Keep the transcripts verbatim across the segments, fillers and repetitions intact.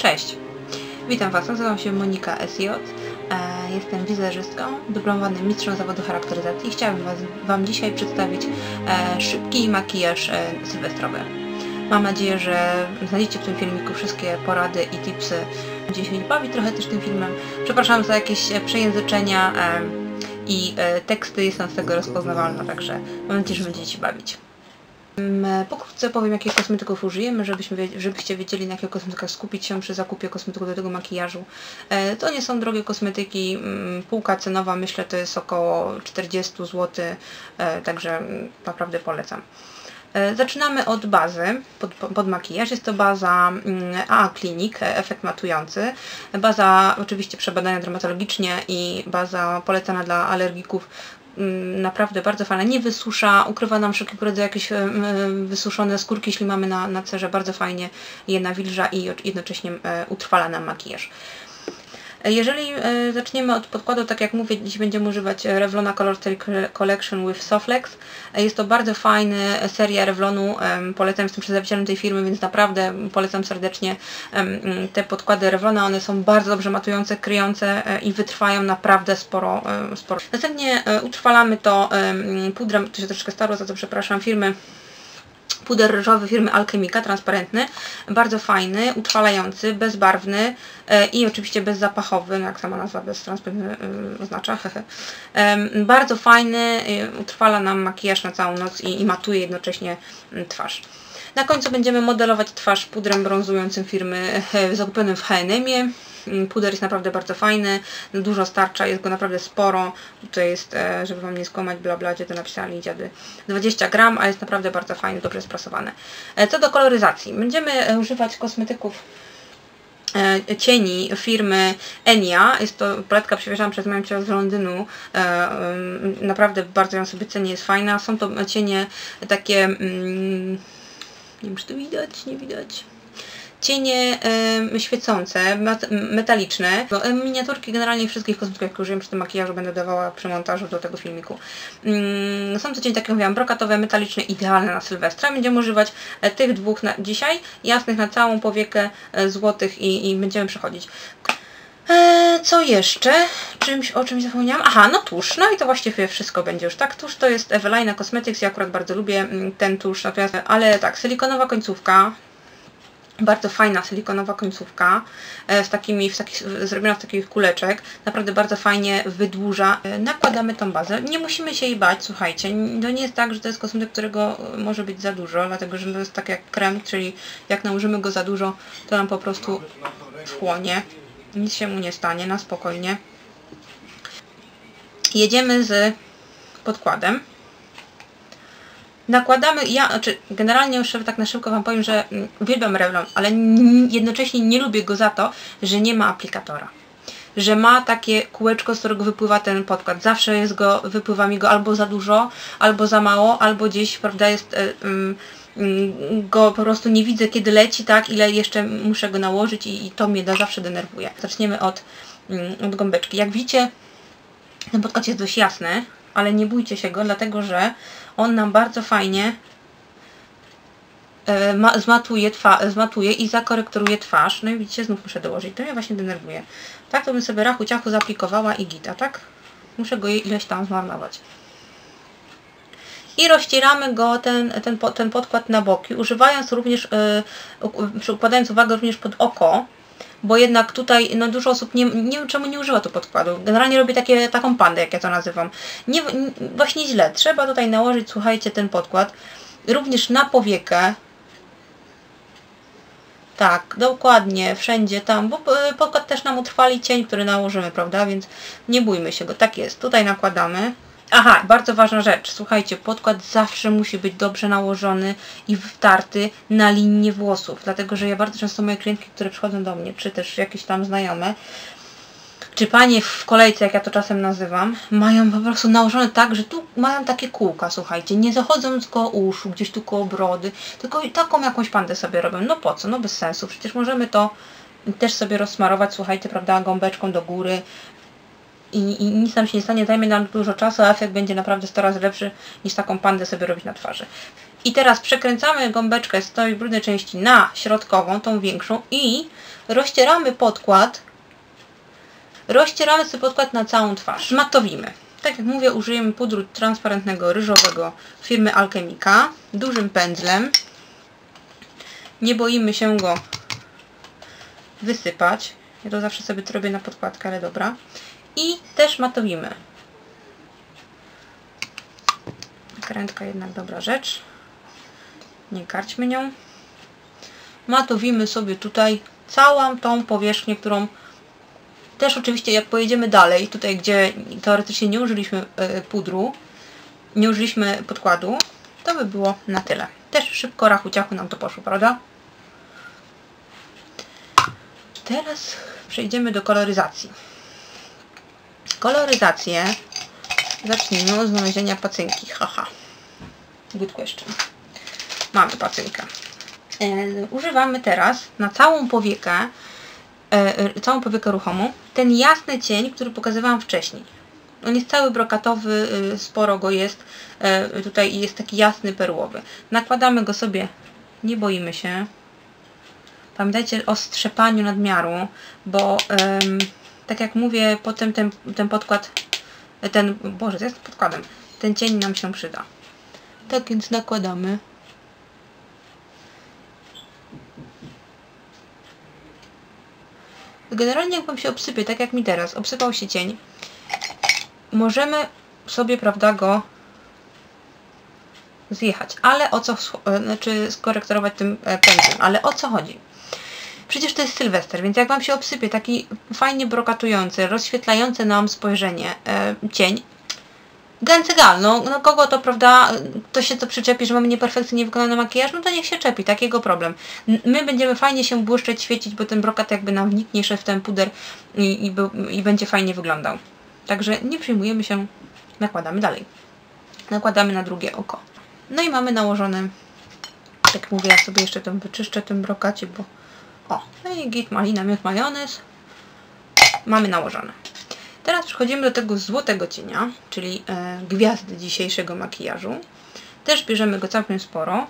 Cześć! Witam Was, nazywam się Monika S J, e, jestem wizerzystką, dyplomowanym mistrzem zawodu charakteryzacji i chciałabym was, Wam dzisiaj przedstawić e, szybki makijaż e, sylwestrowy. Mam nadzieję, że znajdziecie w tym filmiku wszystkie porady i tipsy. Będziecie się bawić trochę też tym filmem. Przepraszam za jakieś przejęzyczenia e, i e, teksty, jestem z tego rozpoznawalna, także mam nadzieję, że będziecie się bawić. Pokrótce powiem, jakich kosmetyków użyjemy, żebyśmy, żebyście wiedzieli, na jakich kosmetykach skupić się przy zakupie kosmetyków do tego makijażu. To nie są drogie kosmetyki, półka cenowa myślę to jest około czterdzieści złotych, także naprawdę polecam. Zaczynamy od bazy pod, pod makijaż. Jest to baza A A Clinic, efekt matujący. Baza oczywiście przebadana dermatologicznie i baza polecana dla alergików. Naprawdę bardzo fajna, nie wysusza, ukrywa nam wszelkiego rodzaju jakieś wysuszone skórki, jeśli mamy na, na cerze, bardzo fajnie je nawilża i jednocześnie utrwala nam makijaż. Jeżeli e, zaczniemy od podkładu, tak jak mówię, dziś będziemy używać Revlona Color Stay Collection with Soflex. Jest to bardzo fajna seria Revlonu, e, polecam, jestem przedstawicielem tej firmy, więc naprawdę polecam serdecznie e, te podkłady Revlona. One są bardzo dobrze matujące, kryjące e, i wytrwają naprawdę sporo. E, sporo. Następnie e, utrwalamy to e, pudrem, to się troszeczkę starło, za co przepraszam, firmy. Puder ryżowy firmy Alchemika, transparentny, bardzo fajny, utrwalający, bezbarwny e, i oczywiście bezzapachowy, no jak sama nazwa beztransparentny e, oznacza, e, bardzo fajny, e, utrwala nam makijaż na całą noc i, i matuje jednocześnie e, twarz. Na końcu będziemy modelować twarz pudrem brązującym firmy e, zakupionym w H and M-ie. Puder jest naprawdę bardzo fajny, dużo starcza, jest go naprawdę sporo. Tutaj jest, żeby Wam nie skłamać, bla bla, gdzie to napisali dziady, dwadzieścia gram, a jest naprawdę bardzo fajny, dobrze sprasowane. Co do koloryzacji, będziemy używać kosmetyków cieni firmy Enia. Jest to paletka przywieziona przez moją cię z Londynu. Naprawdę bardzo ją sobie cenię, jest fajna. Są to cienie takie, nie wiem, czy to widać, nie widać. Cienie y, świecące, metaliczne. Y, miniaturki generalnie wszystkich kosmetyków, jakie użyłem przy tym makijażu, będę dawała przy montażu do tego filmiku. Y, są to cienie, tak jak mówiłam, brokatowe, metaliczne, idealne na Sylwestra. Będziemy używać y, tych dwóch na dzisiaj, jasnych na całą powiekę, y, złotych i, i będziemy przechodzić. E, co jeszcze? Czymś, o czymś zapomniałam? Aha, no tusz. No i to właściwie wszystko będzie już, tak? Tusz to jest Evelina Cosmetics, ja akurat bardzo lubię ten tusz, natomiast, ale tak, silikonowa końcówka. Bardzo fajna silikonowa końcówka, z takimi, w takich, zrobiona z takich kuleczek. Naprawdę bardzo fajnie wydłuża. Nakładamy tą bazę. Nie musimy się jej bać, słuchajcie. To nie jest tak, że to jest kosmetyk, którego może być za dużo, dlatego że to jest tak jak krem, czyli jak nałożymy go za dużo, to nam po prostu wchłonie. Nic się mu nie stanie, na spokojnie. Jedziemy z podkładem. Nakładamy, ja, znaczy generalnie już tak na szybko Wam powiem, że uwielbiam Revlon, ale jednocześnie nie lubię go za to, że nie ma aplikatora. Że ma takie kółeczko, z którego wypływa ten podkład. Zawsze jest go, wypływa mi go albo za dużo, albo za mało, albo gdzieś, prawda, jest y, y, go po prostu nie widzę, kiedy leci, tak, ile jeszcze muszę go nałożyć i, i to mnie da, zawsze denerwuje. Zaczniemy od, y, od gąbeczki. Jak widzicie, ten podkład jest dość jasny, ale nie bójcie się go, dlatego że on nam bardzo fajnie e, zmatuje, twa, zmatuje i zakorektoruje twarz. No i widzicie, znów muszę dołożyć. To mnie właśnie denerwuje. Tak to bym sobie rachu ciachu zaaplikowała i gita, tak? Muszę go ileś tam zmarnować. I rozcieramy go, ten, ten, ten podkład na boki, używając również, yy, przykładając uwagę również pod oko, bo jednak tutaj no, dużo osób nie, nie wiem czemu nie używa tu podkładu. Generalnie robię takie, taką pandę, jak ja to nazywam. Nie, nie, właśnie źle. Trzeba tutaj nałożyć, słuchajcie, ten podkład również na powiekę. Tak, dokładnie, wszędzie tam, bo podkład też nam utrwali cień, który nałożymy, prawda, więc nie bójmy się go. Tak jest, tutaj nakładamy. Aha, bardzo ważna rzecz, słuchajcie, podkład zawsze musi być dobrze nałożony i wtarty na linię włosów, dlatego że ja bardzo często moje klientki, które przychodzą do mnie, czy też jakieś tam znajome, czy panie w kolejce, jak ja to czasem nazywam, mają po prostu nałożone tak, że tu mają takie kółka, słuchajcie, nie zachodząc koło uszu, gdzieś tu koło brody, tylko taką jakąś pandę sobie robią. No po co? No bez sensu, przecież możemy to też sobie rozsmarować, słuchajcie, prawda, gąbeczką do góry, I, i nic nam się nie stanie, zajmie nam dużo czasu, a efekt będzie naprawdę sto razy lepszy niż taką pandę sobie robić na twarzy. I teraz przekręcamy gąbeczkę z tej brudnej części na środkową, tą większą i rozcieramy podkład. Rozcieramy sobie podkład na całą twarz. Matowimy. Tak jak mówię, użyjemy pudru transparentnego ryżowego firmy Alchemika. Dużym pędzlem. Nie boimy się go wysypać. Ja to zawsze sobie to robię na podkładkę, ale dobra. I też matowimy. Krętka jednak dobra rzecz. Nie karćmy nią. Matowimy sobie tutaj całą tą powierzchnię, którą też oczywiście jak pojedziemy dalej, tutaj gdzie teoretycznie nie użyliśmy pudru, nie użyliśmy podkładu, to by było na tyle. Też szybko, rachu ciachu nam to poszło, prawda? Teraz przejdziemy do koloryzacji. Koloryzację zacznijmy od znalezienia pacynki. Haha. Good question. Mamy pacynkę. E, używamy teraz na całą powiekę, e, całą powiekę ruchomą, ten jasny cień, który pokazywałam wcześniej. On jest cały brokatowy, e, sporo go jest. E, tutaj jest taki jasny, perłowy. Nakładamy go sobie, nie boimy się. Pamiętajcie o strzepaniu nadmiaru, bo e, tak jak mówię, potem ten, ten podkład, ten, Boże, to jest podkładem, ten cień nam się przyda. Tak więc nakładamy. Generalnie jak Wam się obsypie, tak jak mi teraz, obsypał się cień, możemy sobie, prawda, go zjechać, ale o co, znaczy skorektorować tym pędzlem, ale o co chodzi? Przecież to jest Sylwester, więc jak Wam się obsypie taki fajnie brokatujący, rozświetlający nam spojrzenie e, cień, Gęcygal, no, no kogo to, prawda, to się to przyczepi, że mamy nieperfekcyjnie wykonany makijaż, no to niech się czepi, tak jego problem. My będziemy fajnie się błyszczeć, świecić, bo ten brokat jakby nam wniknie jeszcze w ten puder i, i, i będzie fajnie wyglądał. Także nie przejmujemy się, nakładamy dalej. Nakładamy na drugie oko. No i mamy nałożone, tak mówię, ja sobie jeszcze tam wyczyszczę tym brokacie, bo o, no i git, malina, miód, majonez. Mamy nałożone. Teraz przechodzimy do tego złotego cienia, czyli e, gwiazdy dzisiejszego makijażu. Też bierzemy go całkiem sporo.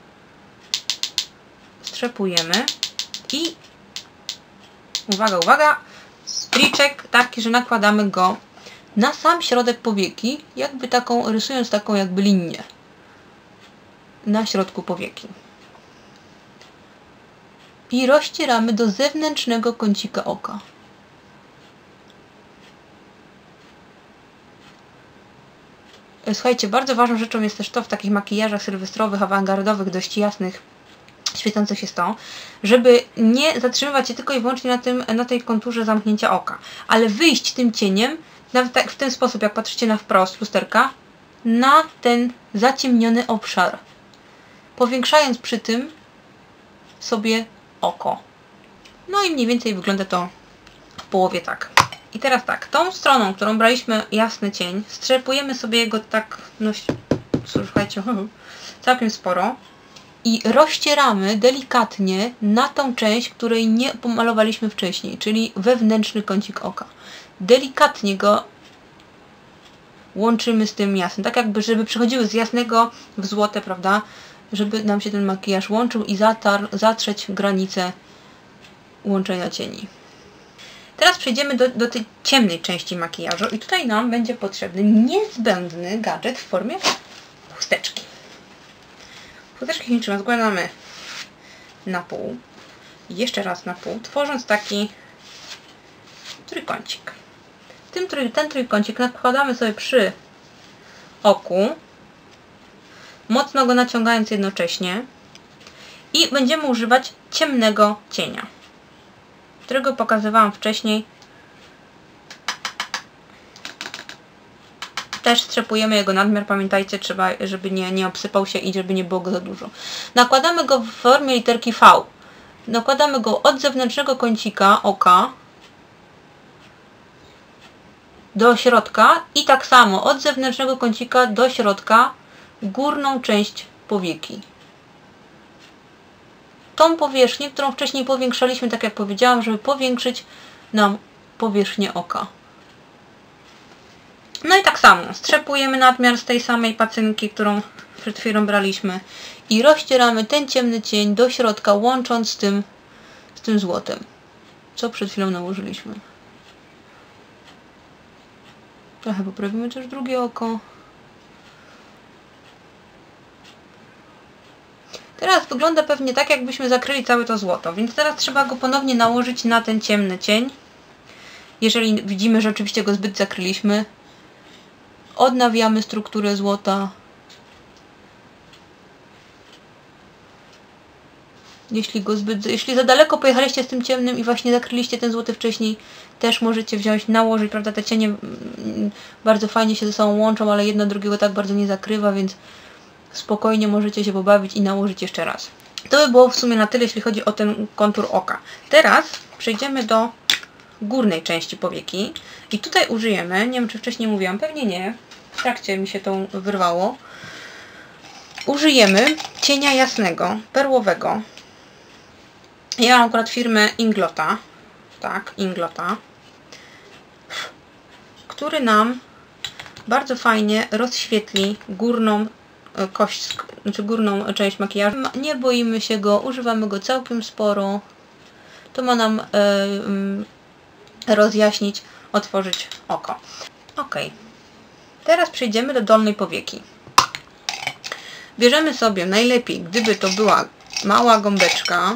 Strzepujemy i uwaga, uwaga, striczek taki, że nakładamy go na sam środek powieki, jakby taką, rysując taką jakby linię na środku powieki. I rozcieramy do zewnętrznego kącika oka. Słuchajcie, bardzo ważną rzeczą jest też to w takich makijażach sylwestrowych, awangardowych, dość jasnych, świecących się z to, żeby nie zatrzymywać się tylko i wyłącznie na, tym, na tej konturze zamknięcia oka, ale wyjść tym cieniem, nawet tak w ten sposób, jak patrzycie na wprost lusterka, na ten zaciemniony obszar, powiększając przy tym sobie oko. No i mniej więcej wygląda to w połowie tak. I teraz tak, tą stroną, którą braliśmy jasny cień, strzepujemy sobie jego tak, no słuchajcie, całkiem sporo i rozcieramy delikatnie na tą część, której nie pomalowaliśmy wcześniej, czyli wewnętrzny kącik oka. Delikatnie go łączymy z tym jasnym, tak jakby, żeby przechodziły z jasnego w złote, prawda, żeby nam się ten makijaż łączył i zatar, zatrzeć granicę łączenia cieni. Teraz przejdziemy do, do tej ciemnej części makijażu i tutaj nam będzie potrzebny niezbędny gadżet w formie chusteczki. Chusteczkę chińczą rozkładamy na pół, jeszcze raz na pół, tworząc taki trójkącik. Tym, ten trójkącik nakładamy sobie przy oku, mocno go naciągając jednocześnie i będziemy używać ciemnego cienia, którego pokazywałam wcześniej. Też strzepujemy jego nadmiar, pamiętajcie, trzeba, żeby nie, nie obsypał się i żeby nie było go za dużo. Nakładamy go w formie literki V. Nakładamy go od zewnętrznego kącika oka do środka i tak samo od zewnętrznego kącika do środka górną część powieki. Tą powierzchnię, którą wcześniej powiększaliśmy, tak jak powiedziałam, żeby powiększyć nam powierzchnię oka. No i tak samo, strzepujemy nadmiar z tej samej pacynki, którą przed chwilą braliśmy i rozcieramy ten ciemny cień do środka, łącząc z tym, z tym złotem, co przed chwilą nałożyliśmy. Trochę poprawimy też drugie oko. Teraz wygląda pewnie tak, jakbyśmy zakryli całe to złoto, więc teraz trzeba go ponownie nałożyć na ten ciemny cień. Jeżeli widzimy, że oczywiście go zbyt zakryliśmy, odnawiamy strukturę złota. Jeśli go zbyt, jeśli za daleko pojechaliście z tym ciemnym i właśnie zakryliście ten złoty wcześniej, też możecie wziąć, nałożyć, prawda, te cienie bardzo fajnie się ze sobą łączą, ale jedno drugiego tak bardzo nie zakrywa, więc spokojnie możecie się pobawić i nałożyć jeszcze raz. To by było w sumie na tyle, jeśli chodzi o ten kontur oka. Teraz przejdziemy do górnej części powieki i tutaj użyjemy, nie wiem czy wcześniej mówiłam, pewnie nie, w trakcie mi się to wyrwało, użyjemy cienia jasnego, perłowego. Ja mam akurat firmę Inglota, tak, Inglota, który nam bardzo fajnie rozświetli górną kość, znaczy górną część makijażu. Nie boimy się go, używamy go całkiem sporo. To ma nam yy, rozjaśnić, otworzyć oko. Ok. Teraz przejdziemy do dolnej powieki. Bierzemy sobie najlepiej, gdyby to była mała gąbeczka,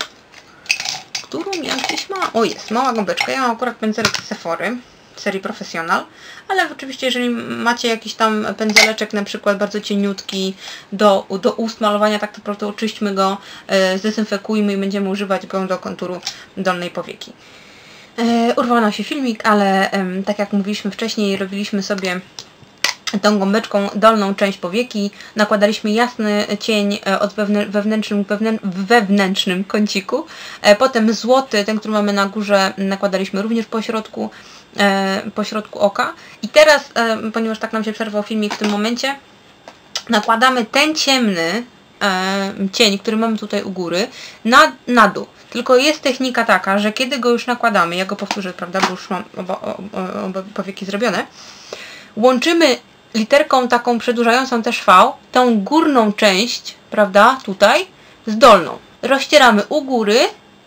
którą ja gdzieś ma. O, jest, mała gąbeczka. Ja mam akurat pędzelek z Sephory serii Professional, ale oczywiście jeżeli macie jakiś tam pędzeleczek na przykład bardzo cieniutki do, do ust malowania, tak naprawdę oczyśćmy go, e, zdezynfekujmy i będziemy używać go do konturu dolnej powieki. E, urwał nam się filmik, ale e, tak jak mówiliśmy wcześniej, robiliśmy sobie tą gąbeczką dolną część powieki, nakładaliśmy jasny cień od wewnętrznym, wewnętrznym kąciku, e, potem złoty, ten, który mamy na górze, nakładaliśmy również po środku, e, po środku oka i teraz, e, ponieważ tak nam się przerwał filmik w tym momencie, nakładamy ten ciemny e, cień, który mamy tutaj u góry, na, na dół. Tylko jest technika taka, że kiedy go już nakładamy, ja go powtórzę, prawda, bo już mam oba, oba, oba powieki zrobione, łączymy literką taką przedłużającą też V, tą górną część, prawda, tutaj, z dolną. Rozcieramy u góry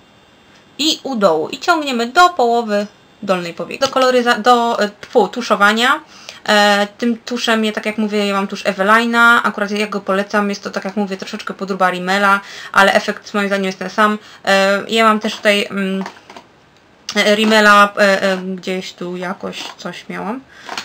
i u dołu i ciągniemy do połowy dolnej powieki. Do koloryza do tfu, tuszowania. E, tym tuszem, ja, tak jak mówię, ja mam tusz Eveline'a, akurat ja go polecam, jest to, tak jak mówię, troszeczkę podróba Rimmela, ale efekt moim zdaniem jest ten sam. E, ja mam też tutaj mm, Rimmela, e, e, gdzieś tu jakoś coś miałam.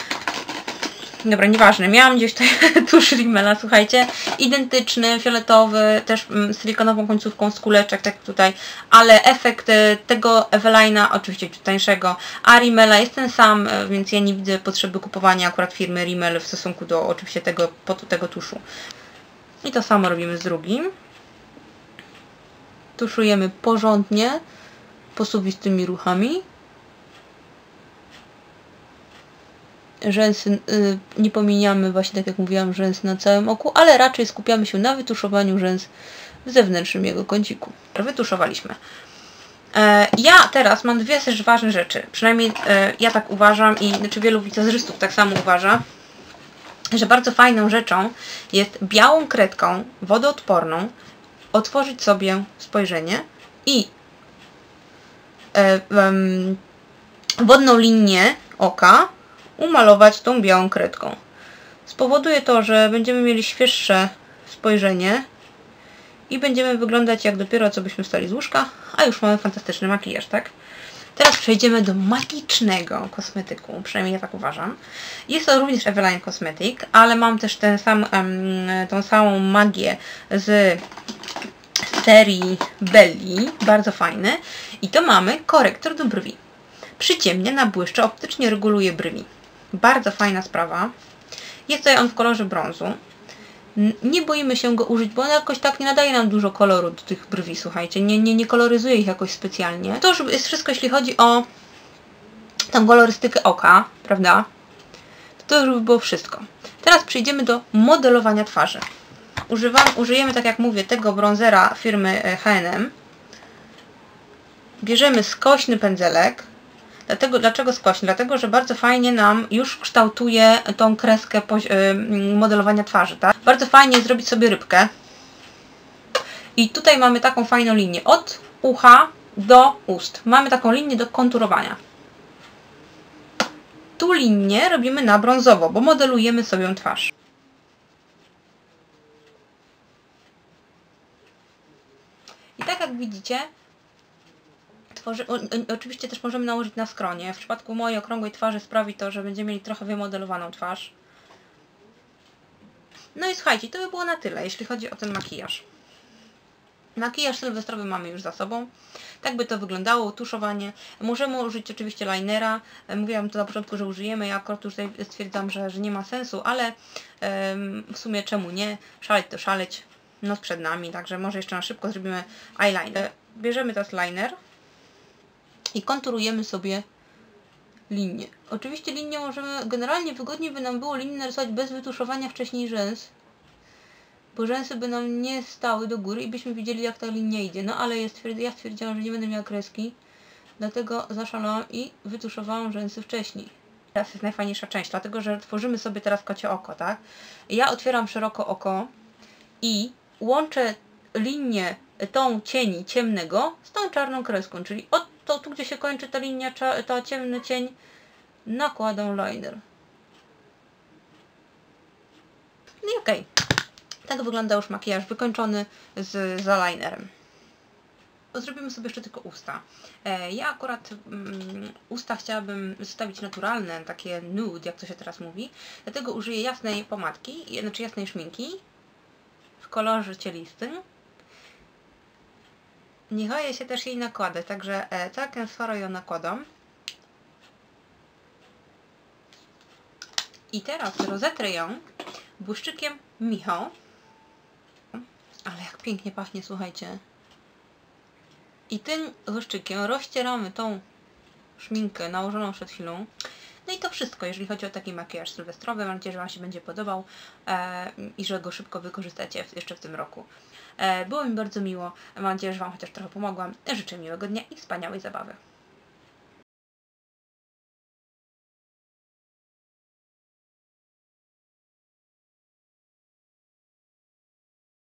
Dobra, nieważne, miałam gdzieś tutaj tusz Rimmela, słuchajcie, identyczny, fioletowy, też mm, silikonową końcówką z kuleczek, tak jak tutaj, ale efekt tego Eveline'a, oczywiście tańszego, a Rimmela jest ten sam, więc ja nie widzę potrzeby kupowania akurat firmy Rimmel w stosunku do oczywiście tego, tego tuszu. I to samo robimy z drugim. Tuszujemy porządnie, posuwistymi ruchami. Rzęsy y, nie pominiamy, właśnie tak jak mówiłam, rzęs na całym oku, ale raczej skupiamy się na wytuszowaniu rzęs w zewnętrznym jego kąciku. Wytuszowaliśmy. E, ja teraz mam dwie też ważne rzeczy, przynajmniej e, ja tak uważam i znaczy wielu wizerzystów tak samo uważa, że bardzo fajną rzeczą jest białą kredką wodoodporną otworzyć sobie spojrzenie i e, um, wodną linię oka umalować tą białą kredką. Spowoduje to, że będziemy mieli świeższe spojrzenie i będziemy wyglądać jak dopiero co byśmy wstali z łóżka, a już mamy fantastyczny makijaż, tak? Teraz przejdziemy do magicznego kosmetyku, przynajmniej ja tak uważam. Jest to również Eveline Cosmetic, ale mam też ten sam, um, tą samą magię z serii Belli, bardzo fajny. I to mamy korektor do brwi. Przyciemnia, nabłyszcza, optycznie reguluje brwi. Bardzo fajna sprawa. Jest tutaj on w kolorze brązu. Nie boimy się go użyć, bo on jakoś tak nie nadaje nam dużo koloru do tych brwi, słuchajcie. Nie, nie, nie koloryzuje ich jakoś specjalnie. To już jest wszystko, jeśli chodzi o tą kolorystykę oka, prawda? To już by było wszystko. Teraz przejdziemy do modelowania twarzy. Używam, użyjemy, tak jak mówię, tego bronzera firmy H and M. Bierzemy skośny pędzelek. Dlatego, dlaczego skośny? Dlatego, że bardzo fajnie nam już kształtuje tą kreskę modelowania twarzy, tak? Bardzo fajnie zrobić sobie rybkę. I tutaj mamy taką fajną linię od ucha do ust. Mamy taką linię do konturowania. Tu linię robimy na brązowo, bo modelujemy sobie twarz. I tak jak widzicie, tworzy, o, o, oczywiście też możemy nałożyć na skronie. W przypadku mojej okrągłej twarzy sprawi to, że będziemy mieli trochę wymodelowaną twarz. No i słuchajcie, to by było na tyle, jeśli chodzi o ten makijaż. Makijaż sylwestrowy mamy już za sobą. Tak by to wyglądało, tuszowanie. Możemy użyć oczywiście linera. Mówiłam to na początku, że użyjemy. Ja akurat tutaj stwierdzam, że, że nie ma sensu, ale ym, w sumie czemu nie? Szaleć to szaleć. Noc przed nami, także może jeszcze na szybko zrobimy eyeliner. Bierzemy teraz liner i konturujemy sobie linię. Oczywiście linię możemy, generalnie wygodniej by nam było linię narysować bez wytuszowania wcześniej rzęs, bo rzęsy by nam nie stały do góry i byśmy widzieli, jak ta linia idzie. No ale ja stwierdziłam, że nie będę miała kreski, dlatego zaszalałam i wytuszowałam rzęsy wcześniej. Teraz jest najfajniejsza część, dlatego że tworzymy sobie teraz kocie oko, tak? Ja otwieram szeroko oko i łączę linię tą cieni ciemnego z tą czarną kreską, czyli od to, tu gdzie się kończy ta linia, ta ciemny cień, nakładam liner. No i okej. Okay. Tak wygląda już makijaż wykończony z, z eyelinerem. Zrobimy sobie jeszcze tylko usta. E, ja akurat um, usta chciałabym zostawić naturalne, takie nude, jak to się teraz mówi. Dlatego użyję jasnej pomadki, znaczy jasnej szminki w kolorze cielistym. Nie boję się też jej nakładać, także e, całkiem sporo ją nakładam. I teraz rozetrę ją błyszczykiem Miho. Ale jak pięknie pachnie, słuchajcie. I tym błyszczykiem rozcieramy tą szminkę nałożoną przed chwilą. No i to wszystko, jeżeli chodzi o taki makijaż sylwestrowy. Mam nadzieję, że Wam się będzie podobał e, i że go szybko wykorzystacie w, jeszcze w tym roku. E, było mi bardzo miło. Mam nadzieję, że Wam chociaż trochę pomogłam. Życzę miłego dnia i wspaniałej zabawy.